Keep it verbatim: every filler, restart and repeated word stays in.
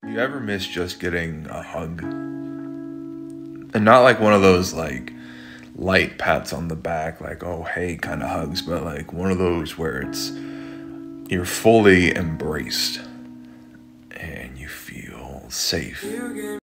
You ever miss just getting a hug? And not like one of those like light pats on the back, like, oh, hey, kind of hugs, but like one of those where it's, you're fully embraced and you feel safe.